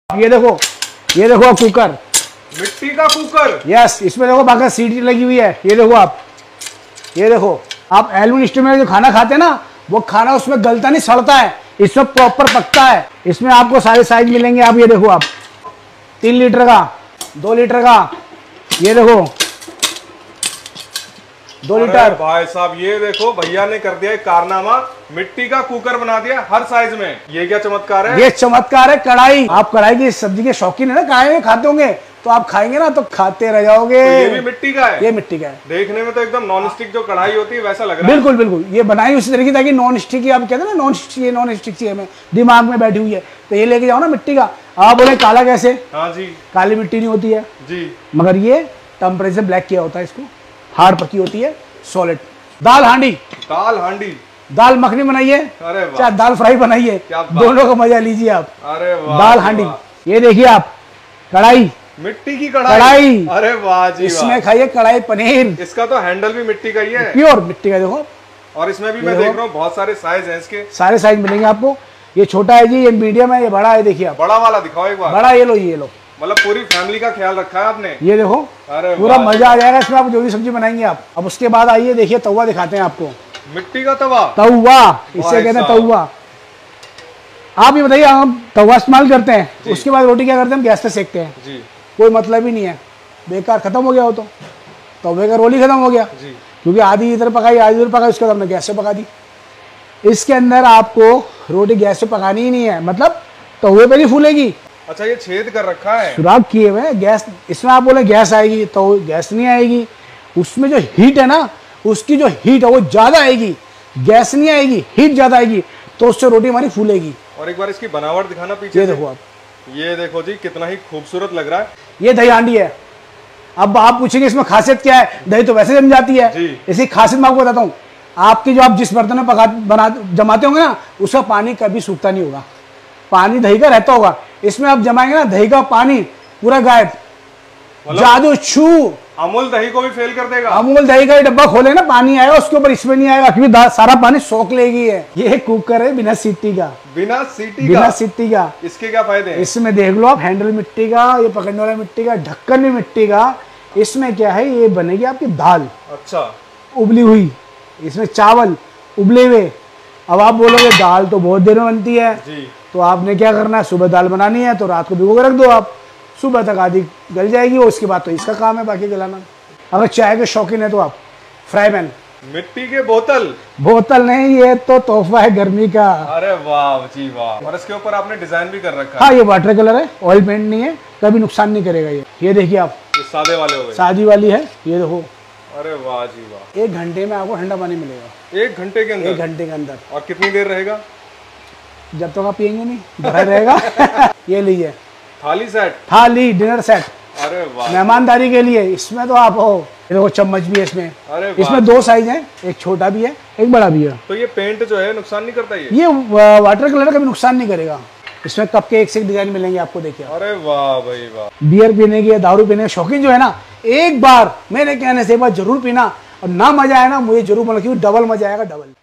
ये देखो कुकर, मिट्टी का कुकर। यस, इसमें देखो बाकी सीटी लगी हुई है। ये देखो आप एल्यूमिनियम स्टील में जो खाना खाते हैं ना, वो खाना उसमें गलता नहीं, सड़ता है, इसमें प्रॉपर पकता है। इसमें आपको सारे साइज मिलेंगे। आप ये देखो, आप 3 लीटर का, 2 लीटर का, ये देखो 2 लीटर। भाई साहब ये देखो, भैया ने कर दिया एक कारनामा, मिट्टी का कुकर बना दिया हर साइज में। ये क्या चमत्कार है? ये चमत्कार है कढ़ाई। आप कढ़ाई की सब्जी के शौकीन है ना, कढ़ाई में खाते होंगे, तो आप खाएंगे ना तो खाते रह जाओगे। तो ये भी मिट्टी का है? ये मिट्टी का है। देखने में तो एकदम नॉन स्टिक जो कढ़ाई होती है वैसा लग रहा है। बिल्कुल बिल्कुल, ये बनाई उसी तरीके ताकि नॉन स्टिक की, आप कहते हैं ना नॉन स्टिक चाहिए, हमें दिमाग में बैठी हुई है, तो ये लेके जाओ ना मिट्टी का। आप बोले काला कैसे? हाँ जी, काली मिट्टी नहीं होती है जी, मगर ये टेम्परेचर ब्लैक किया होता है, इसको हार्ड पकी होती है, सॉलिड। दाल हांडी, दाल मखनी बनाइए, अरे वाह, चाहे दाल फ्राई बनाइए, दोनों का मजा लीजिए आप। अरे वाह, दाल हांडी। ये देखिए आप, कढ़ाई, मिट्टी की कढ़ाई। अरे वाह जी, इसमें खाइए कढ़ाई पनीर। इसका तो हैंडल भी मिट्टी का ही है, प्योर मिट्टी का। देखो, और इसमें भी मैं देख रहा हूँ बहुत सारे साइज हैं इसके। सारे साइज मिलेंगे आपको। ये छोटा है जी, ये मीडियम है, ये बड़ा है। देखिए आप, बड़ा वाला दिखाओ एक बार। बड़ा ये लो, मतलब पूरी फैमिली का ख्याल रखा है आपने। ये देखो, अरे पूरा मजा आ जाएगा इसमें, आप जो भी सब्जी बनाएंगे आप। अब उसके बाद आइए, देखिए तवा दिखाते हैं आपको। मिट्टी का तवा, इससे कहते हैं तवा। आप ये बताइए, हम तवा इस्तेमाल करते हैं, उसके बाद रोटी क्या करते हैं? हम गैस पे सेकते हैं जी। कोई मतलब ही नहीं है, बेकार, खत्म हो गया हो तो तवे का रोल ही खत्म हो गया जी। क्योंकि आधी इधर पकाई, आधी इधर पकाई, उसके बाद हमने गैस पे पका दी। इसके अंदर आपको रोटी गैस पे पकानी ही नहीं है, मतलब तवे पे नहीं फूलेगी। अच्छा, ये छेद कर रखा है, सुराख किए हुए गैस। इसमें आप बोले गैस आएगी, तो गैस नहीं आएगी। उसमें जो हीट है ना, उसकी जो हीट है वो ज्यादा आएगी, गैस नहीं आएगी, हीट ज्यादा आएगी, तो उससे रोटी हमारी फूलेगी। और एक बार इसकी बनावट दिखाना पीछे। ये देखो आप, ये देखो जी, कितना ही खूबसूरत लग रहा है। ये दही हांडी है। अब आप पूछेंगे इसमें खासियत क्या है? दही तो वैसे जम जाती है, इसकी खासियत मैं आपको बताता हूँ। आपकी जो आप जिस बर्तन में जमाते होंगे ना, उसका पानी कभी सूखता नहीं होगा, पानी दही का रहता होगा। इसमें आप जमाएंगे ना, दही का पानी पूरा गायब, जादू छू। अमूल दही को भी फेल कर देगा। अमूल दही का डब्बा खोले ना, पानी आएगा उसके ऊपर, इसमें नहीं आएगा, क्योंकि सारा पानी सोख लेगी है। ये कुकर है बिना सीटी का। बिना सीटी का। इसके क्या फायदे हैं? इसमें देख लो आप, हैंडल मिट्टी का, ये पकड़ने वाला मिट्टी का, ढक्कन भी मिट्टी का। इसमें क्या है, ये बनेगी आपकी दाल, अच्छा, उबली हुई। इसमें चावल उबले हुए। अब आप बोलोगे दाल तो बहुत देर में बनती है जी, तो आपने क्या करना है, सुबह दाल बनानी है तो रात को भिगो के रख दो आप, सुबह तक आधी गल जाएगी, उसके बाद तो इसका काम है बाकी गलाना। अगर चाय के शौकीन है तो आप फ्राई पैन, मिट्टी के बोतल नहीं, ये तो तोहफा है गर्मी का। अरे वाह जी वाह। और इसके ऊपर आपने डिजाइन भी कर रखा है। हाँ, ये वाटर कलर है, ऑयल पेंट नहीं है, कभी नुकसान नहीं करेगा ये देखिए आप, ये सादे वाले हो गए, शादी वाली है। ये देखो, अरे वाह जी वाह। 1 घंटे में आपको ठंडा पानी मिलेगा। 1 घंटे के अंदर? 1 घंटे के अंदर। और कितनी देर रहेगा? जब तक आप पियेंगे नहीं, भरा रहेगा। ये लीजिए थाली डिनर सेट, अरे वाह, मेहमानदारी के लिए। इसमें तो आप हो, देखो चम्मच भी है इसमें। अरे इसमें 2 साइज हैं, एक छोटा भी है, एक बड़ा भी है। तो ये पेंट जो है नुकसान नहीं करता? ये वाटर कलर कभी नुकसान नहीं करेगा। इसमें कप के एक से एक डिजाइन मिलेंगे आपको, देखिए। अरे वाह भाई वाह। बियर पीने की, दारू पीने के शौकीन जो है ना, एक बार मेरे कहने से एक बार जरूर पीना, और ना मजा आए ना, मुझे जरूर बोला, क्योंकि डबल मजा आएगा, डबल।